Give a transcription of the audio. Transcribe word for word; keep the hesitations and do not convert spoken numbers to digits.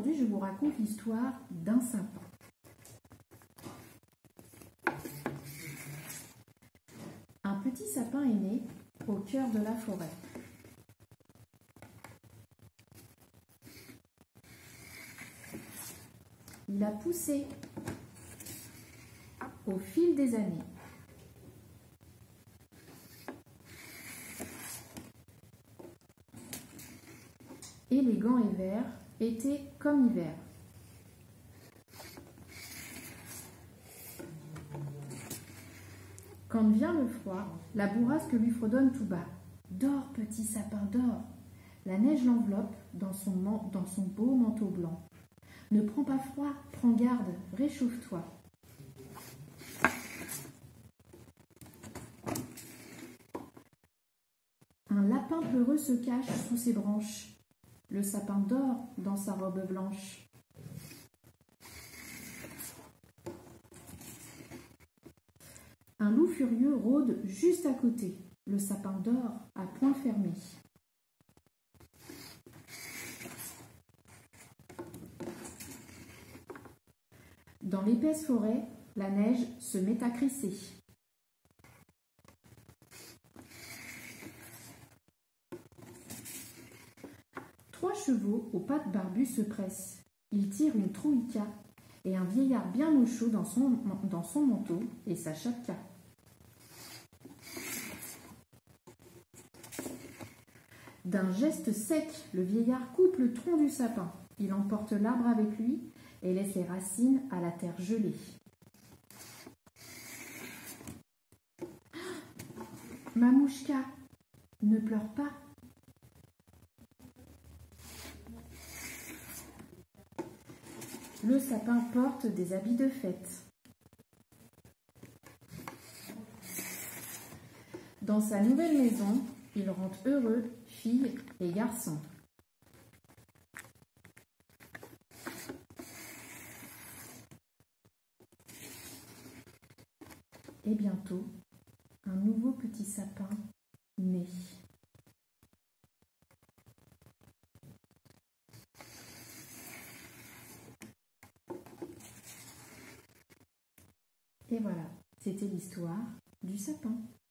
aujourd'hui, je vous raconte l'histoire d'un sapin. Un petit sapin est né au cœur de la forêt. Il a poussé au fil des années. Élégant et vert, été comme hiver. Quand vient le froid, la bourrasque lui fredonne tout bas. « Dors, petit sapin, dors !» La neige l'enveloppe dans son, dans son beau manteau blanc. « Ne prends pas froid, prends garde, réchauffe-toi. » Un lapin peureux se cache sous ses branches. Le sapin dort dans sa robe blanche. Un loup furieux rôde juste à côté. Le sapin dort à poing fermé. Dans l'épaisse forêt, la neige se met à crisser. Trois chevaux aux pattes barbues se pressent. Ils tirent une trouïka et un vieillard bien au chaud dans son, dans son manteau et sa chapka. D'un geste sec, le vieillard coupe le tronc du sapin. Il emporte l'arbre avec lui et laisse les racines à la terre gelée. « Mamouchka, ne pleure pas. » Le sapin porte des habits de fête. Dans sa nouvelle maison, il rentre heureux, filles et garçons. Et bientôt, un nouveau petit sapin naît. Et voilà, c'était l'histoire du sapin.